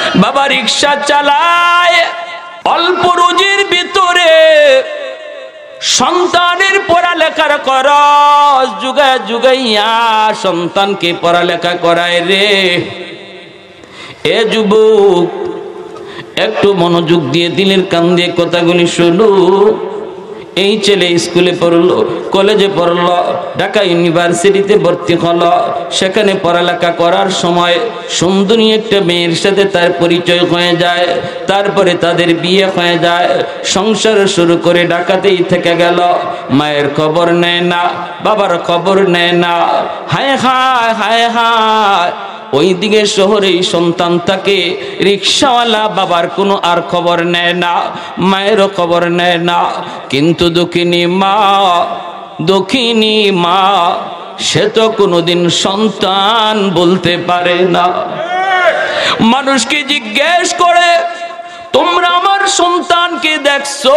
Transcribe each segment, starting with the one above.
বাবা রিক্সা চালায়, অল্প রুজির ভিতরে সন্তানের পড়ালেখার খরচ যুগায় যুগাইয়া সন্তানকে পড়ালেখা করায় রে। এ যুবক, একটু মনোযোগ দিয়ে দিলের কান দিয়ে কথাগুলি শুনো। এই ছেলে স্কুলে পড়লো, কলেজে পড়লো, ঢাকা ইউনিভার্সিটিতে ভর্তি হলো। সেখানে পড়ালেখা করার সময় সুন্দরী একটা মেয়ের সাথে তার পরিচয় হয়ে যায়। তারপরে তাদের বিয়ে হয়ে যায়, সংসার শুরু করে ঢাকাতেই থেকে গেল। মায়ের খবর নেয় না, বাবার খবর নেয় না। হায় হায় হায় হায়, ওইদিকে শহরে সন্তান থাকে, রিক্সাওয়ালা বাবার কোনো আর খবর নেয় না, মায়েরও খবর নেয় না। কিন্তু দক্ষিণী মা সে তো কোনোদিন সন্তান বলতে পারে না। মানুষকে জিজ্ঞেস করে, তোমরা আমার সন্তানকে দেখছো?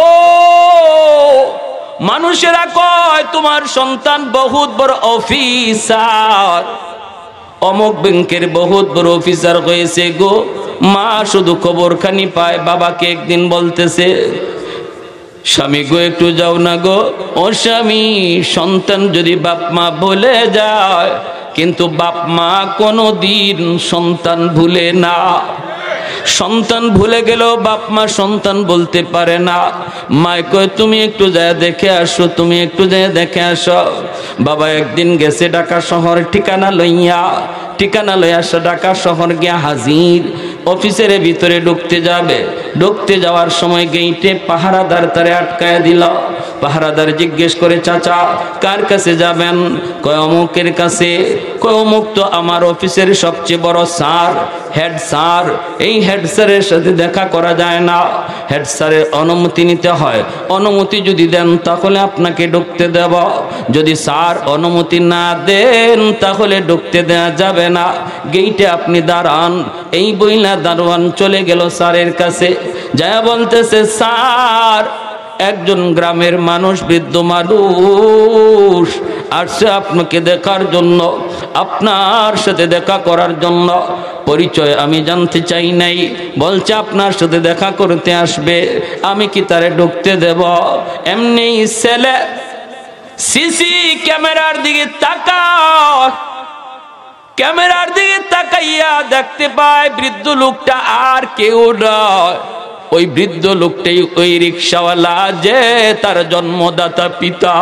মানুষেরা কয় তোমার সন্তান বহুত বড় অফিসার, অমুক ব্যাংকের বহুত বড় অফিসার হয়েছে গো। মা শুধু খবরখানি পায়। বাবাকে একদিন বলতেছে, স্বামী গো একটু যাও না গো। ও স্বামী, সন্তান যদি বাপ মা ভুলে যায়, কিন্তু বাপ মা কোনো দিন সন্তান ভুলে না। সন্তান ভুলে গেলেও বাপ মা সন্তান বলতে পারে না। মায় কয় তুমি একটু যায় দেখে আসো, তুমি একটু যায় দেখে আসো। বাবা একদিন গেছে ঢাকা শহর, ঠিকানা লইয়া আসো। ঢাকা শহর গিয়া হাজির, অফিসের ভিতরে ঢুকতে যাবে। ঢুকতে যাওয়ার সময় গেইটে পাহারাদার তারে আটকায় দিল। পাহারাদার জিজ্ঞেস করে, চাচা কার কাছে যাবেন? কয় অমুকের কাছে। কয় অমুক তো আমার অফিসের সবচেয়ে বড় স্যার, হেড স্যার। এই হেড স্যারের সাথে দেখা করা যায় না, হেড স্যারের অনুমতি নিতে হয়। অনুমতি যদি দেন তাহলে আপনাকে ঢুকতে দেব, যদি স্যার অনুমতি না দেন তাহলে ঢুকতে দেওয়া যাবে না। গেইটে আপনি দাঁড়ান। এই বইলা দারোয়ান চলে গেল স্যারের কাছে। যা বলতেছে, স্যার একজন গ্রামের মানুষ, বৃদ্ধ মানুষ আসছে আপনাকে দেখার জন্য, আপনার সাথে দেখা করার জন্য। পরিচয় আমি জানতে চাই নাই, বলছে আপনার সাথে দেখা করতে আসবে। আমি কি তারে ঢুকতে দেব? এমনি ছেলে সিসি ক্যামেরার দিকে তাকায়, ক্যামেরার দিকে তাকাইয়া দেখতে পায় বৃদ্ধ লোকটা আর কেউ নয়, ওই বৃদ্ধ লোকটাই ওই রিক্সাওয়ালা, যে তার জন্মদাতা পিতা।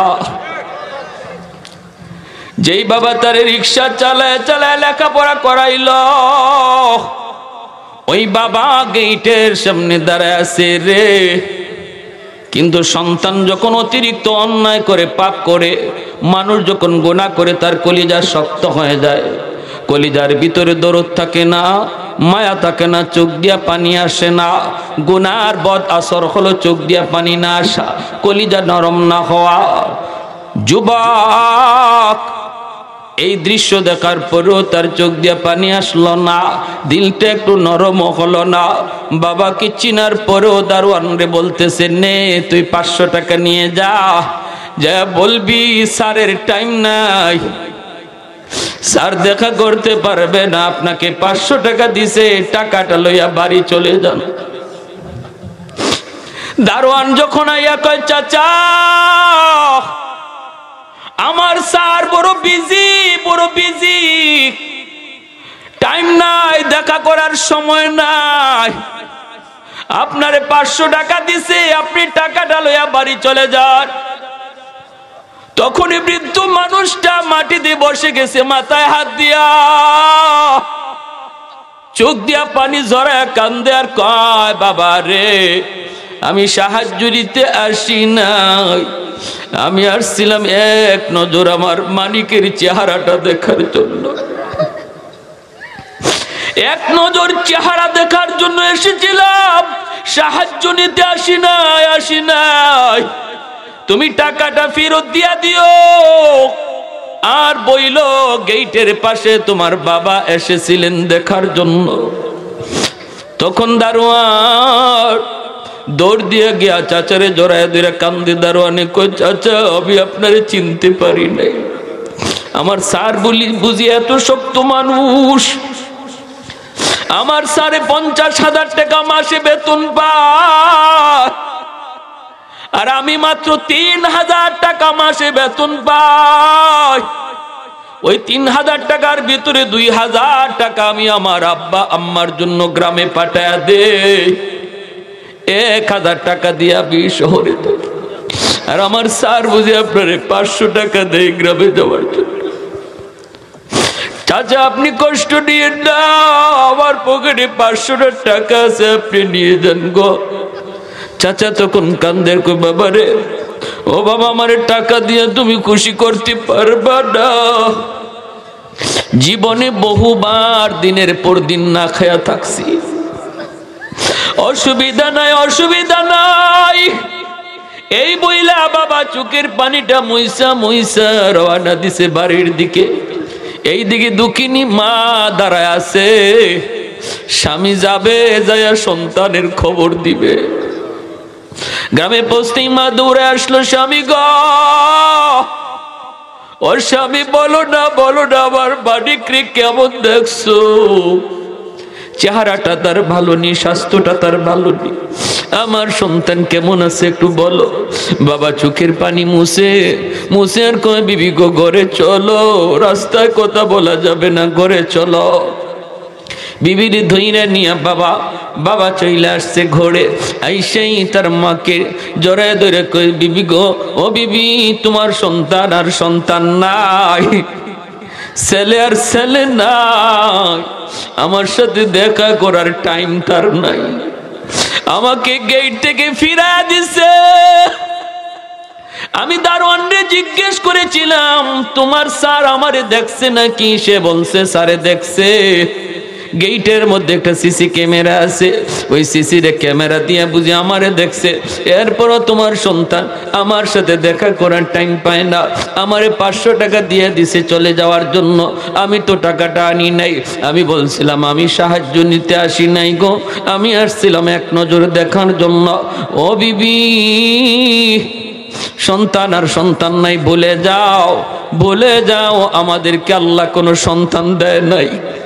যেই বাবা তার রিক্সা চালায় চালায় লেখাপড়া করাইল, ওই বাবা গেইটের সামনে দাঁড়ায় আছে রে। কিন্তু সন্তান যখন অতিরিক্ত অন্যায় করে, পাপ করে, মানুষ যখন গুনাহ করে, তার কলিজা শক্ত হয়ে যায়। কলিজার ভিতরে দরদ থাকে না, মায়া থাকে না, চোখ দিয়া পানি আসে না। গুনার বদ আসর হলো চোখ দিয়া পানি না আসা, কলিজা নরম না হওয়া। যুবক এই দৃশ্য দেখার পরেও তার চোখ দিয়া পানি আসলো না, দিলটা একটু নরম হলো না। বাবাকে চিনার পরেও দারোয়ান রে বলতেছে, নে তুই 500 টাকা নিয়ে যা, যা বলবি স্যারের টাইম নাই, স্যার দেখা করতে পারবে না, আপনাকে 500 টাকা দিছে, টাকাটা লইয়া বাড়ি চলে যান। দারোয়ান যখন আইয়া কয়, চাচা আমার স্যার বড় বিজি, টাইম নাই, দেখা করার সময় নাই, আপনারে 500 টাকা দিছে, আপনি টাকাটা লইয়া বাড়ি চলে যান। তখনই বৃদ্ধ মানুষটা মাটিতে বসে গেছে, মাথায় হাত দিয়া, চোখ দিয়া পানি ঝরায় কান্দে আর কয়, বাবা রে আমি সাহায্য দিতে আসি নাই, আমি আসছিলাম এক নজর আমার মানিকের চেহারাটা দেখার জন্য, এক নজর চেহারা দেখার জন্য এসেছিলাম, সাহায্য নিতে আসি নাই। তুমি টাকাটা ফেরত দিয়া দিও। আর বইল, গেইটের পাশে তোমার বাবা এসেছিলেন দেখার জন্য। তখন দারোয়ান দৌড় দিয়ে গিয়া চাচারে জড়ায় ধরে কান্দে। দারোয়ানে কই, চাচা আমি আপনারে চিনতে পারি নাই, আমার স্যার বুঝি এত শক্ত মানুষ, আমার স্যারে 50,000 টাকা মাসে বেতন পায়, আর আমি মাত্র 3,000 টাকা মাসে বেতন পাই। ওই 3,000 টাকার ভিতরে 2,000 টাকা আমি আমার আব্বা আম্মার জন্য গ্রামে পাঠায়া দে, 1,000 টাকা দিয়ে আমি শহরে থাকি। আর আমার স্যার বুঝে আপনারে 500 টাকা দেয় গ্রামে যাওয়ার জন্য। চাচা আপনি কষ্ট নিয়ে না, আমার পকেটে 500 টাকা আছে, আপনি নিয়ে যান গো। চাচা তখন কান্দের, কই বাবা রে, ও বাবা আমারে টাকা দিয়ে তুমি খুশি করতে পারবা না। জীবনে বহুবার দিনের পর দিন না খায়া থাকছি, অসুবিধা নাই অসুবিধা নাই, এই বইলা বাবা চোখের পানিটা মুইসা মুইসা রওনা দিছে বাড়ির দিকে। এই দিকে দুঃখিনী মা দাঁড়ায় আছে, স্বামী যাবে যায়া সন্তানের খবর দিবে। গ্রামে পৌঁছতেই মা দৌড়ে আসলো, স্বামী গো, ও স্বামী বলো না আমার মানিকরে কেমন দেখছো? চেহারাটা তার ভালো নেই, স্বাস্থ্যটা তার ভালো নেই, আমার সন্তান কেমন আছে একটু বলো। বাবা চোখের পানি মুছে মুছে আর কয়, বিবি গো ঘরে চলো, রাস্তায় কথা বলা যাবে না, ঘরে চলো। বিবির ধইরা নিয়া বাবা চলে আসছে ঘরে, আইসেই তার মাকে জড়ায় ধরে কই, বিবি গো, ও বিবি তোমার সন্তান আর সন্তান নাই, ছেলে আর ছেলে নাই, আমার সাথে দেখা করার টাইম তার নাই, আমাকে গেট থেকে ফিরা দিছে। আমি দারোয়ানরে জিজ্ঞেস করেছিলাম তোমার স্যার আমারে দেখছে নাকি, সে বলছে স্যারে দেখছে। গেটের মধ্যে একটা সিসি ক্যামেরা আছে, ওই সিসির ক্যামেরা দিয়ে বুঝি আমারে দেখছে। এরপরও তোমার সন্তান আমার সাথে দেখা করার টাইম পায় না, আমারে 500 টাকা দিয়ে দিছে চলে যাওয়ার জন্য, আমি তো টাকাটা আনি নাই। আমি বলছিলাম আমি সাহায্য নিতে আসি নাই গো, আমি আসছিলাম এক নজর দেখার জন্য। ও বিবি, সন্তান আর সন্তান নাই বলে যাও, আমাদেরকে আল্লাহ কোনো সন্তান দেয় নাই।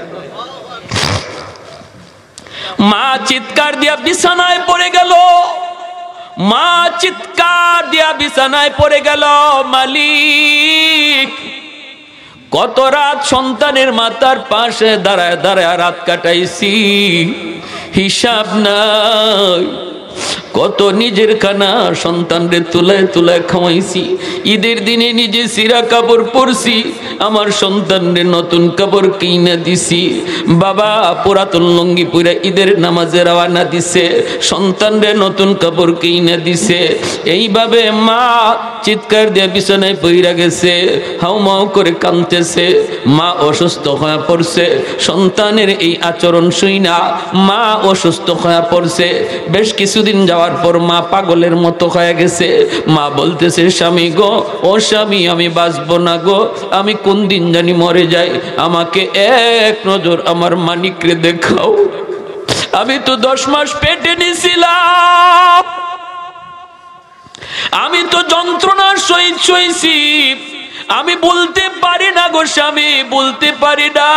মা চিৎকার দিয়া বিছানায় পড়ে গেল, মা চিৎকার দিয়া বিছানায় পড়ে গেল। মালিক, কত রাত সন্তানের মাথার পাশে দাঁড়ায় দাঁড়ায় রাত কাটাইছি, হিসাব নাই। কত নিজের খানা সন্তানদের তুলায় তুলায় খাওয়াইছি, ঈদের দিনে নিজে সিরা কাপড় পরছি, আমার সন্তানদের নতুন কাপড় কিনে দিছি। বাবা পুরাতন লঙ্গি পুরা ঈদের নামাজে রওনা দিছে, সন্তানদের নতুন কাপড় কিনে দিছে। এইভাবে মা চিৎকার দিয়ে বিছানায় পইরা গেছে, হাউমাউ করে কাঁদতেছে। মা অসুস্থ হয়ে পড়ছে, সন্তানের এই আচরণ শুইনা মা অসুস্থ হয়ে পড়ছে। বেশ কিছুদিন যাওয়ার পর মা পাগলের মতো হয়ে গেছে। মা বলতেছে, স্বামী গো, ও স্বামী আমি বাঁচবো না গো, আমি কোন দিন জানি মরে যাই, আমাকে এক নজর আমার মানিকরে দেখাও। আমি তো 10 মাস পেটে নিছিলাম, আমি তো যন্ত্রণার সহিত সইছি, আমি বলতে পারি না গো স্বামী, বলতে পারি না।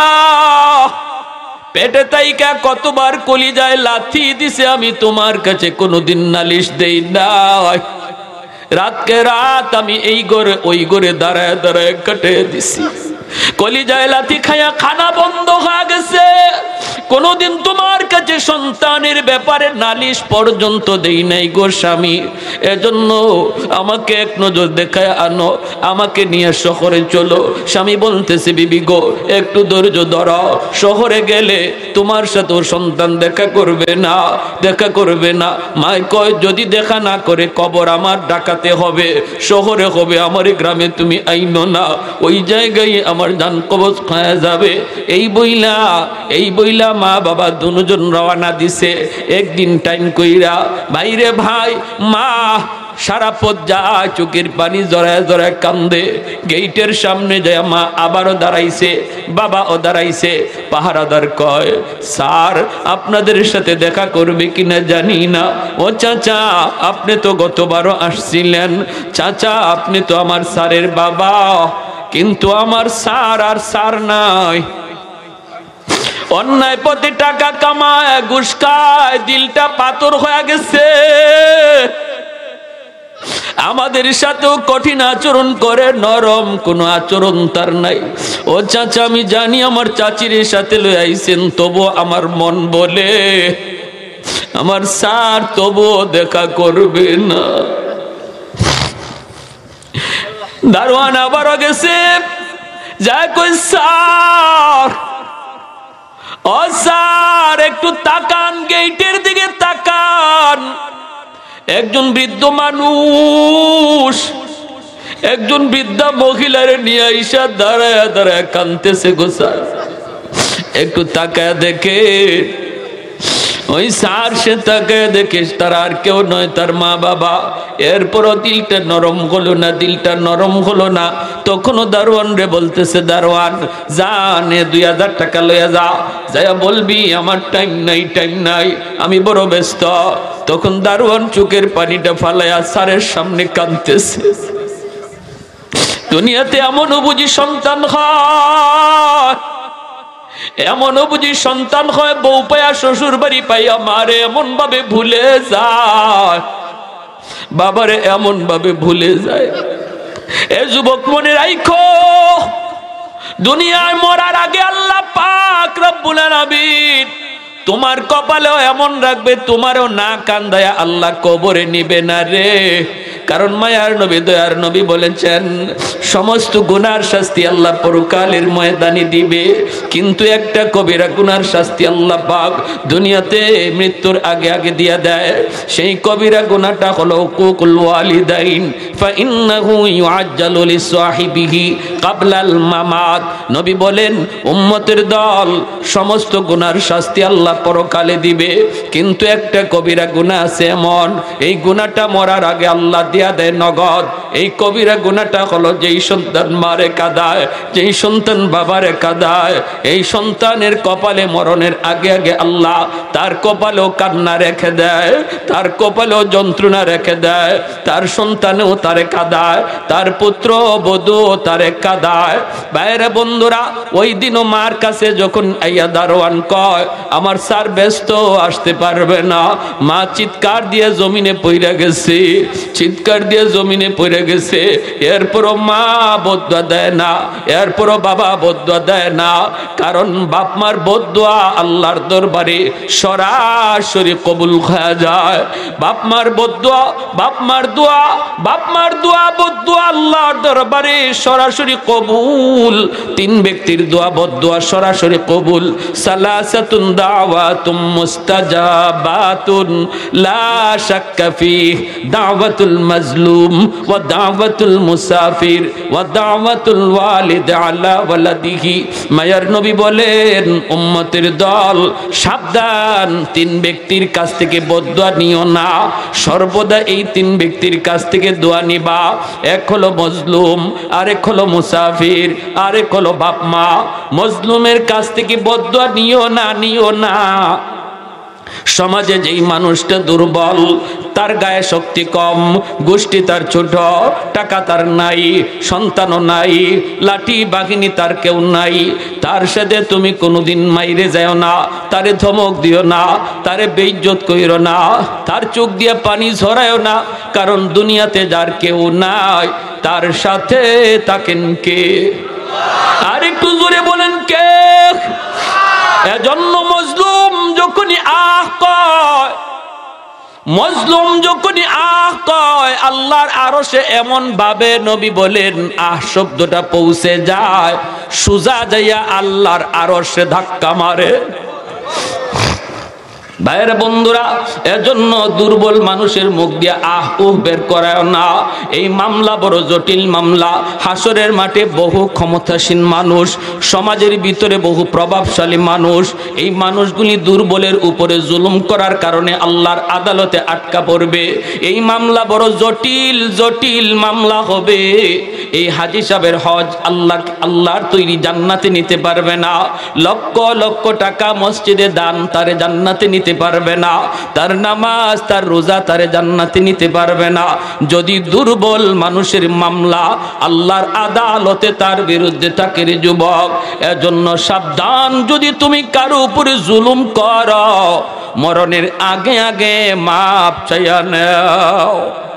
পেটে তাইকা কতবার কলিজায় লাথি দিছে, আমি তোমার কাছে কোনোদিন নালিশ দেই না। রাতকে রাত আমি এই ঘরে ওই ঘরে দাঁড়ায় দাঁড়ায় কাটে দিছি, কলিজায় লাথি খায়া খানা বন্ধ হয়ে গেছে। কোনোদিন তোমার কাছে সন্তানের ব্যাপারে নালিশ পর্যন্ত দেই নাই গো স্বামী। এজন্য আমাকে এক নজর দেখায় আনো, আমাকে নিয়ে শহরে চলো। স্বামী বলতেছে, বিবি গো একটু ধৈর্য ধরো, শহরে গেলে তোমার সাথে সন্তান দেখা করবে না। মায় কয়, যদি দেখা না করে কবর আমার ডাকাতে হবে, শহরে হবে, আমার গ্রামে তুমি আইনো না, ওই জায়গায় আমার জান কবজ খায়া যাবে। এই বইলা মা বাবা দুজন রওনা দিছে। একদিন টাইম কইরা, ভাইরে ভাই, মা সারা পথ যায়, চোখের পানি জড়ায় জড়ায় কান্দে। গেটের সামনে যায় মা আবারও দাঁড়াইছে, বাবাও দাঁড়াইছে। পাহারাদার কয়, স্যার আপনাদের সাথে দেখা করবে কিনা জানি না। ও চাচা, আপনি তো গতবারও আসছিলেন, চাচা আপনি তো আমার স্যারের বাবা, কিন্তু আমার স্যার আর স্যার নাই। অন্যায় পথে টাকা কামায়, ঘুষ খায়, দিলটা পাথর হয়ে গেছে। আমাদের সাথেও কঠিন আচরণ করে, নরম কোনো আচরণ তার নাই। ও চাচা, আমি জানি আমার চাচির সাথে লই আইছেন, তবু আমার মন বলে আমার স্যার তবুও দেখা করবে না। দারোয়ান আবারও গেছে, যা কই স্যার, ও স্যার একটু তাকান, গেটের দিকে তাকান। একজন বৃদ্ধ মানুষ, একজন বৃদ্ধা মহিলারে নিয়ে আইসা দাঁড়ায় দাঁড়ায় কাঁদতেছে গো স্যার, একটু তাকায় দেখে। ওই স্যার সে তাকায় দেখে তার আর কেউ নয়, তার মা বাবা। এরপরও দিলটা নরম হলো না, দিলটা নরম হলো না। তখনও দারোয়ান রে বলতেছে, দারোয়ান জানে 2000 টাকা লইয়া যা, যাইয়া বলবি আমার টাইম নাই, টাইম নাই, আমি বড় ব্যস্ত। তখন দারোয়ান চোখের পানিটা ফালাইয়া স্যারের সামনে কাঁদতেছে। দুনিয়াতে এমনও বুঝি সন্তান হয়, এমনও বুঝি সন্তান হয়, বউ পায়া শ্বশুর বাড়ি পাইয়া মারে এমন ভাবে ভুলে যায়, বাবারে এমন ভাবে ভুলে যায়। এ যুবক মনে রাখো, দুনিয়ায় মরার আগে আল্লাহ পাক রব্বুল আলামিন তোমার কপালেও এমন রাখবে, তোমারও না কান্দায়া আল্লাহ কবরে নিবে না রে। কারণ মায়ার নবী দয়ার নবী বলেছেন, সমস্ত গুনার শাস্তি আল্লাহ পরকালের ময়দানে দিবে, কিন্তু একটা কবিরা গুনার শাস্তি আল্লাহ পাক দুনিয়াতে মৃত্যুর আগে আগে দিয়া দেয়। সেই কবিরা গুনাহটা হলো হুকুকুল ওয়ালিদাইন, ফাইন্নাহু ইউআজ্জালু লিসাহিবিহি ক্বাবলাল মামাত। নবী বলেন, উম্মতের দল সমস্ত গুনার শাস্তি আল্লাহ পরকালে দিবে, কিন্তু একটা কবিরা গুনাহ আছে এমন, এই গুনাহটা মরার আগে আল্লাহ দিয়া দেয় নগদ। এই কবিরা গুনাহটা হলো যেই সন্তান মারে কাঁদায়, যেই সন্তান বাবারে কাঁদায়, এই সন্তানের কপালে মরণের আগে আগে আল্লাহ তার কপালেও কান্না রেখে দেয়, তার কপালেও যন্ত্রণা রেখে দেয়, তার সন্তানেও তারে কাঁদায়, তার পুত্র বধূ তারে কাঁদায়। বাইরে বন্ধুরা, ওই দিনও মার কাছে যখন আইয়া দারোয়ান কয় আমার স্যার ব্যস্ত আসতে পারবে না, মা চিৎকার দিয়ে জমিনে পইরা গেছে, চিৎকার দিয়ে জমিনে পড়ে গেছে। এরপরও মা বদদুয়া দেয় না, এরপরও বাবা বদদুয়া দেয় না, কারণ বাপ মার বদদুয়া আল্লাহর দরবারে সরাসরি কবুল হয়ে যায়। বাপ মার বদদুয়া, বাপ মার দোয়া, বাপ মার দোয়া বদদুয়া আল্লাহর দরবারে সরাসরি কবুল। 3 ব্যক্তির দোয়া বদদুয়া সরাসরি কবুল। সালাসাতুন দাওয়াতুম মুস্তাজাবাতুন লা শাক্কা ফিহ, দাওয়াতুল মাজলুম ওয়া দাওয়াতুল মুসাফির ওয়া দাওয়াতুল ওয়ালিদ আলা ওয়ালাদিহি। মায়ার নবী বলেন, উম্মতের দল সাবধান, 3 ব্যক্তির কাছ থেকে বদদুয়া নিও না, সর্বদা এই 3 ব্যক্তির কাছ থেকে দোয়া নিবা। এক হলো মজলুম, আরেক হলো মুসাফির, আরেক হলো বাপ মা। মজলুমের কাছ থেকে বদদুয়া নিও না, নিও না। সমাজে যেই মানুষটা দুর্বল, তার গায়ে শক্তি কম, গোষ্ঠী তার ছোট, টাকা তার নাই, সন্তানও নাই, লাঠি বাহিনী তার কেউ নাই, তার সাথে তুমি কোনোদিন মাইরে যাও না, তারে ধমক দিও না, তারে বেইজ্জত কইরো না, তার চোখ দিয়ে পানি ঝরায়ও না, কারণ দুনিয়াতে যার কেউ নাই তার সাথে থাকেন কে? আর একটু জোরে বলেন কে? এজন্য মজলুম যখনই আহ কয়, মজলুম যখনই আহ কয়, আল্লাহর আরশে এমন ভাবে নবী বলেন আহ শব্দটা পৌঁছে যায়, সুজা যাইয়া আল্লাহর আরশে ধাক্কা মারে। ভাইয়ের বন্ধুরা, এজন্য দুর্বল মানুষের মুখ দিয়ে আহ উহ বের করায় না। এই মামলা বড় জটিল মামলা। হাসরের মাঠে বহু ক্ষমতাসীন মানুষ, সমাজের ভিতরে বহু প্রভাবশালী মানুষ, এই মানুষগুলি দুর্বলের উপরে জুলুম করার কারণে আল্লাহর আদালতে আটকা পড়বে। এই মামলা বড় জটিল জটিল মামলা হবে। এই হাজী সাহেবের হজ আল্লাহর তৈরি জান্নাতে নিতে পারবে না। লক্ষ লক্ষ টাকা মসজিদে দান তারে জান্নাতে নিতে পারবে না। তার নামাজ তার রোজা তারে জান্নাতে নিতে পারবে না। যদি দুর্বল মানুষের মামলা আল্লাহর আদালতে তার বিরুদ্ধে থাকে রে যুবক, এজন্য সাবধান। যদি তুমি কারো উপরে জুলুম করো, মরণের আগে আগে মাপ চাইয়া নাও।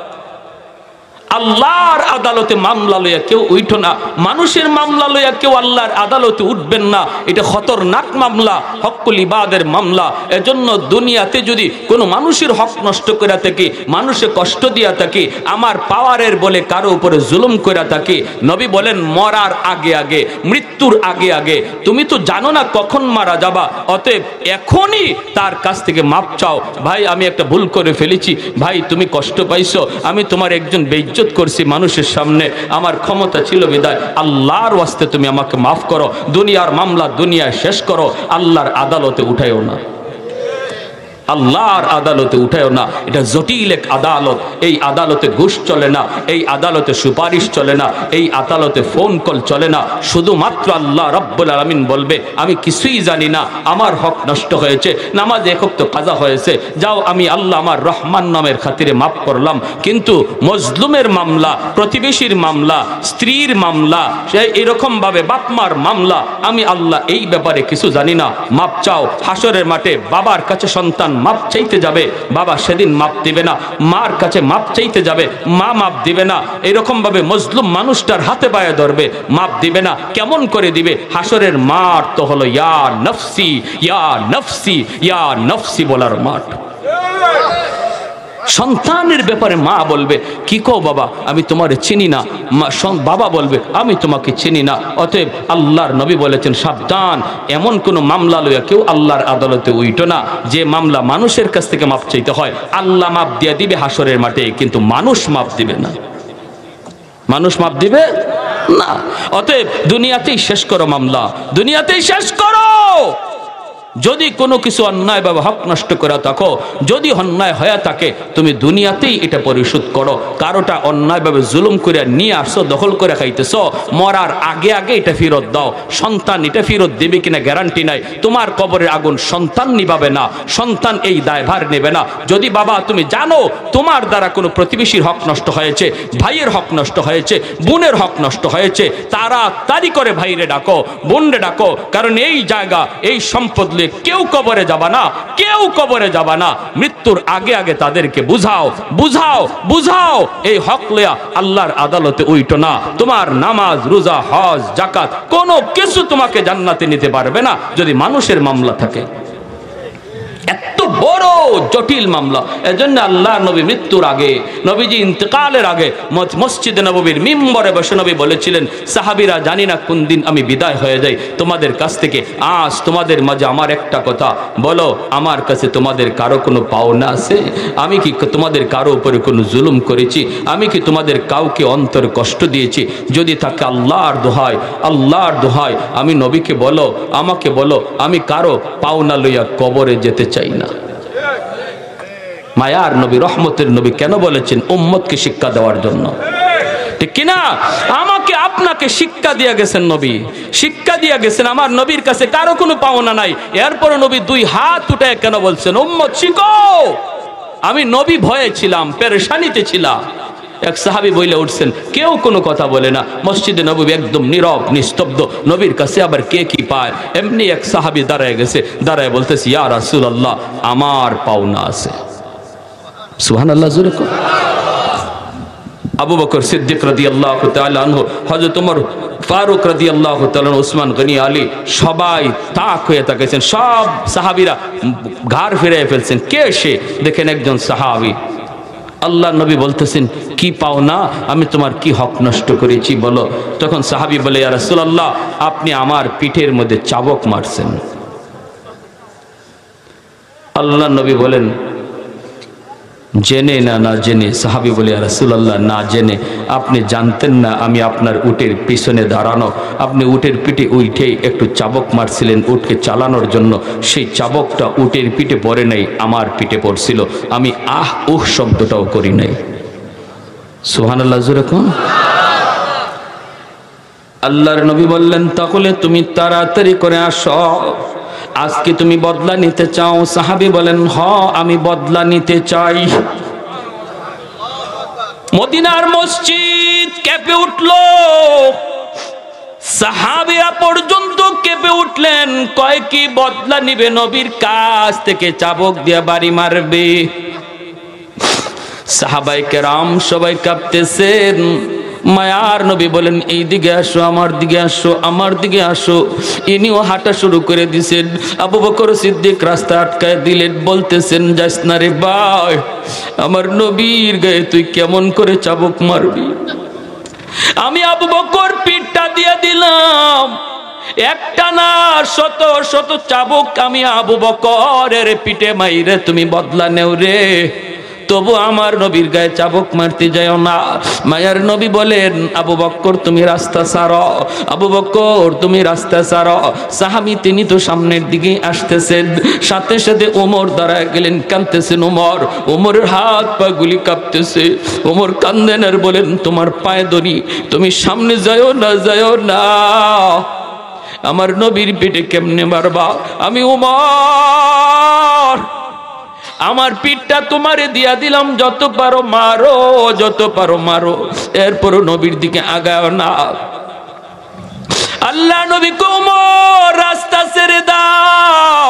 আল্লাহর আদালতে মামলা লইয়া কেউ উঠো না। মানুষের মামলা লইয়া কেউ আল্লাহর আদালতে উঠবেন না। এটা খতরনাক মামলা, হকুল ইবাদের মামলা। এজন্য দুনিয়াতে যদি কোনো মানুষের হক নষ্ট করে থাকি, মানুষে কষ্ট দিয়া থাকি, আমার পাওয়ারের বলে কারো উপরে জুলুম করে থাকি, নবী বলেন মরার আগে আগে, মৃত্যুর আগে আগে, তুমি তো জানো না কখন মারা যাবা, অতএব এখনই তার কাছ থেকে মাপ চাও। ভাই আমি একটা ভুল করে ফেলেছি, ভাই তুমি কষ্ট পাইছো, আমি তোমার একজন বেইজ্জত করছি মানুষের সামনে, আমার ক্ষমতা ছিল বিদায়, আল্লাহর ওয়াস্তে তুমি আমাকে মাফ করো। দুনিয়ার মামলা দুনিয়ায় শেষ করো, আল্লাহর আদালতে উঠাইও না, আল্লাহর আদালতে উঠায়ও না। এটা জটিল এক আদালত। এই আদালতে ঘুষ চলে না, এই আদালতে সুপারিশ চলে না, এই আদালতে ফোন কল চলে না। শুধুমাত্র আল্লাহ রাব্বুল আলামিন বলবে আমি কিছুই জানি না, আমার হক নষ্ট হয়েছে, নামাজ এক ওয়াক্ত কাজা হয়েছে, যাও আমি আল্লাহ আমার রহমান নামের খাতিরে মাফ করলাম। কিন্তু মজলুমের মামলা, প্রতিবেশীর মামলা, স্ত্রীর মামলা, সে এরকম ভাবে বাপমার মামলা, আমি আল্লাহ এই ব্যাপারে কিছু জানি না, মাপ চাও। হাসরের মাঠে বাবার কাছে সন্তান মাপ চাইতে যাবে, বাবা সেদিন মাপ দিবে না। মার কাছে মাপ চাইতে যাবে, মা মাপ দিবে না। এরকম ভাবে মজলুম মানুষটার হাতে পায়ে ধরবে, মাপ দিবে না। কেমন করে দিবে? হাসরের মাঠ তো হলো ইয়া নফসি ইয়া নফসি ইয়া নফসি বলার মাঠ। সন্তানের ব্যাপারে মা বলবে কি কও বাবা, আমি তোমারে চিনি না। বাবা বলবে আমি তোমাকে চিনি না। অতএব আল্লাহর নবী বলেছেন সাবধান, এমন কোন মামলা লইয়া কেউ আল্লাহর আদালতে উইটো না যে মামলা মানুষের কাছ থেকে মাপ চাইতে হয়। আল্লাহ মাপ দিয়ে দিবে হাসরের মাঠে, কিন্তু মানুষ মাপ দিবে না, মানুষ মাপ দিবে না। অতএব দুনিয়াতেই শেষ করো মামলা, দুনিয়াতেই শেষ করো। যদি কোনো কিছু অন্যায় ভাবে হক নষ্ট করে থাকো, যদি অন্যায় হয়ে থাকে, তুমি দুনিয়াতেই এটা পরিশোধ করো। কারোটা অন্যায় ভাবে জুলুম করে নিয়ে আসছো, দখল করে খাইতেছো, মরার আগে আগে এটা ফেরত দাও। সন্তান এটা ফেরত দেবে কিনা গ্যারান্টি নাই। তোমার কবরের আগুন সন্তান নিভাবে না, সন্তান এই দায়ভার নেবে না। যদি বাবা তুমি জানো তোমার দ্বারা কোনো প্রতিবেশীর হক নষ্ট হয়েছে, ভাইয়ের হক নষ্ট হয়েছে, বোনের হক নষ্ট হয়েছে, তাড়াতাড়ি করে ভাইরে ডাকো, বোনরে ডাকো। কারণ এই জায়গা, এই সম্পদ কেউ কবরে যাবা না, কেউ কবরে যাবা না। মৃত্যুর আগে আগে তাদেরকে বুঝাও, বুঝাও, বুঝাও। এই হক লইয়া আল্লাহর আদালতে উইটো না। তোমার নামাজ, রোজা, হজ, যাকাত কোনো কিছু তোমাকে জান্নাতে নিতে পারবে না যদি মানুষের মামলা থাকে। এত বড় জটিল মামলা। এজন্য আল্লাহ নবী মৃত্যুর আগে, নবীজি ইন্তেকালের আগে মসজিদে নববীর মিম্বরে বসে নবী বলেছিলেন, সাহাবীরা জানি না কোন দিন আমি বিদায় হয়ে যাই তোমাদের কাছ থেকে। আজ তোমাদের মাঝে আমার একটা কথা বলো, আমার কাছে তোমাদের কারো কোনো পাওনা আছে? আমি কি তোমাদের কারো উপরে কোনো জুলুম করেছি? আমি কি তোমাদের কাউকে অন্তরে কষ্ট দিয়েছি? যদি থাকে আল্লাহর দোহাই, আল্লাহর দোহাই আমি নবীকে বলো, আমাকে বলো, আমি কারো পাওনা লইয়া কবরে যেতে চাই না। মায়ার নবী, রহমতের নবী কেন বলেছেন? উম্মতকে শিক্ষা দেওয়ার জন্য, ঠিক কিনা? আমাকে আপনাকে শিক্ষা দিয়ে গেছেন নবী, শিক্ষা দিয়ে গেছেন। আমার নবীর কাছে কারো কোনো পাওনা নাই। এরপরে নবী দুই হাত উঠায় কেন বলছেন উম্মত শিখো? আমি নবী ভয়ে ছিলাম, পেরেশানিতে ছিলাম। এক সাহাবী বইলে উঠছেন, কেউ কোনো কথা বলে না। মসজিদে নববী একদম নীরব নিস্তব্ধ। নবীর কাছে আবার কে কি পায়? এমনি এক সাহাবী দাঁড়ায় গেছে, দাঁড়ায় বলতেছে, ইয়া রাসূলুল্লাহ, আমার পাওনা আছে। সুবহানাল্লাহ, জোরে কর। আবু বকর সিদ্দিক রাদিয়াল্লাহু তাআলা আনহু, হযরত ওমর ফারুক রাদিয়াল্লাহু তাআলা, উসমান গনি, আলী, সবাই তাক হয়ে তাকাইছেন। সব সাহাবীরা ঘাড় ফিরিয়ে ফেলছেন। কে সে? দেখেন একজন সাহাবী। আল্লাহ নবী বলতেছেন, কি পাওনা? আমি তোমার কি হক নষ্ট করেছি বলো? তখন সাহাবী বলে, ইয়া রাসূলুল্লাহ, আপনি আমার পিঠের মধ্যে চাবুক মারছেন। আল্লাহ নবী বলেন, জেনে না না জেনে? সাহাবী বলে, ইয়া রাসূলুল্লাহ, না জেনে। আপনি জানতেন না আমি আপনার উটের পিছনে দাঁড়ানো, আপনি উটের পিঠে উঠে একটু চাবুক মারছিলেন উটকে চালানোর জন্য। সেই চাবুকটা উটের পিঠে পড়ে নাই, আমার পিঠে পড়ছিল। আমি আহ উহ শব্দটাও করি নাই। সুবহানাল্লাহ, জোরে কোন। আল্লাহর নবী বললেন তাহলে তুমি তাড়াতাড়ি করে আসো, আজকে তুমি বদলা নিতে চাও? সাহাবী বলেন হ, আমি বদলা নিতে চাই। মদিনার মসজিদ কেঁপে উঠলো, সাহাবীরা পর্যন্ত কেঁপে উঠলেন। কয় কি বদলা নিবে? নবীর কাছ থেকে চাবুক দিয়ে বাড়ি মারবে। সাহাবায়ে কেরাম সবাই কাঁপতেছেন। মায়ার নবী বলেন এই দিকে আসো, আমার দিকে আসো, আমার দিকে আসো। ইনিও হাঁটা শুরু করে দিছেন। আবু বকর সিদ্দিক রাস্তা আটকায় দিলেন, বলতেছেন যাস না রে ভাই, আমার নবীর গায়ে তুই কেমন করে চাবুক মারবি? আমি আবু বকর পিঠটা দিয়ে দিলাম, একটা না শত শত চাবুক আমি আবু বকরের পিঠে মাইরে তুমি বদলা নেও রে, তবু আমার নবীর গায়ে চাবুক মারতে যাও না। মায়ার নবী বলেন আবু বকর তুমি রাস্তা ছাড়ো, আবু বকর তুমি রাস্তা ছাড়ো। সাহাবী তিনি তো সামনের দিকে আসতেছেন, সাথে সাথে ওমর দাঁড়ায় গেলেন, কাঁদতেছেন ওমর। ওমরের হাত পা গুলি কাঁপতেছে। ওমর কান্দেন আর বলেন তোমার পায়ে ধরি, তুমি সামনে যাও না, যাও না, আমার নবীর পিঠে কেমনে মারবা? আমি ওমর, আমার পিঠটা তোমারে দিয়া দিলাম, যত পারো মারো, যত পারো মারো, এরপরও নবীর দিকে আগাও না। আল্লাহ নবী ওমর রাস্তা ছেড়ে দাও,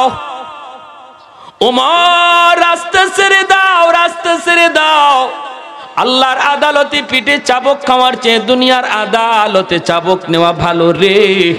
ওমর রাস্তা ছেড়ে দাও, রাস্তা ছেড়ে দাও। আল্লাহর আদালতে পিঠে চাবুক খাওয়ার চেয়ে দুনিয়ার আদালতে চাবুক নেওয়া ভালো রে।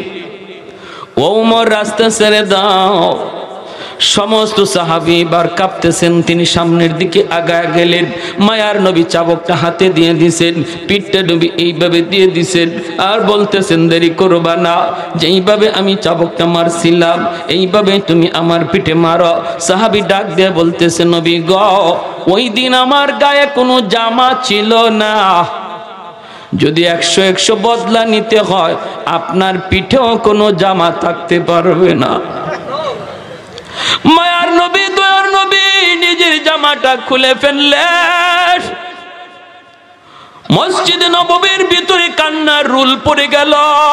ওমর রাস্তা ছেড়ে দাও। সমস্ত সাহাবী বার কাঁপতেছেন, তিনি সামনের দিকে আগায় গেলেন। মায়ার নবী চাবুকটা হাতে দিয়ে দিছেন, পিঠটা নবী এইভাবে দিয়ে দিছেন, আর বলতেছেন দেরি করবা না, যেইভাবে আমি চাবুকটা মারছিলাম এইভাবে তুমি আমার পিঠে মারো। সাহাবী ডাক দিয়ে বলতেছে নবী গ, ওই দিন আমার গায়ে কোনো জামা ছিল না, যদি 100 বদলা নিতে হয় আপনার পিঠেও কোনো জামা থাকতে পারবে না। মায়ার নবী দয়ার নবী নিজের জামাটা খুলে ফেললেন। মসজিদ নববীর ভিতরে কান্নার রুল পড়ে গেল।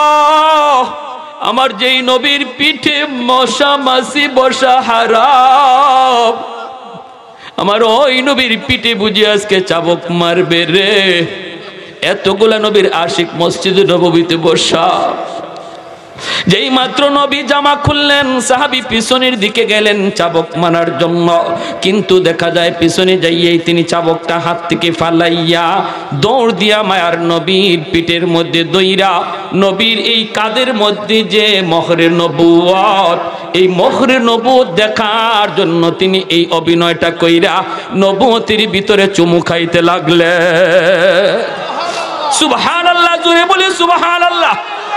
আমার যেই নবীর পিঠে মশা মাছি বসা হারাম, আমার ওই নবীর পিঠে বুঝি আজকে চাবুক মারবে রে। এতগুলা নবীর আশিক মসজিদ নববীতে বসা। যেই মাত্র নবী জামা খুললেন, সাহাবী পিছনের দিকে গেলেন চাবুক মারার জন্য, কিন্তু দেখা যায় পিছনে যাইয়েই তিনি চাবুকটা হাত থেকে ফালাইয়া দৌড় দিয়া মায়ার নবীর পিঠের মধ্যে দইরা, নবীর এই কাদের মধ্যে যে মোহরে নবুয়ত, এই মোহরে নবুয়ত দেখার জন্য তিনি এই অভিনয়টা কইরা নবুয়তের ভিতরে চুমু খাইতে লাগলেন। সুবহানাল্লাহ, জোরে বলি সুবহানাল্লাহ।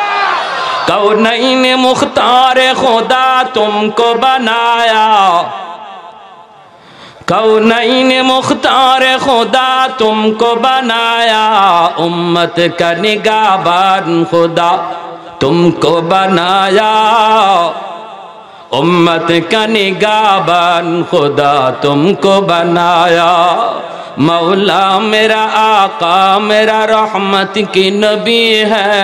कौनैन मुख्तार खुदा तुमको बनाया, कौनैन मुख्तार खुदा तुमको बनाया, उम्मत का निगाहबान खुदा तुमको बनाया, उम्मत का निगाहबान खुदा तुमको बनाया। मौला मेरा आका मेरा रहमत की नबी है,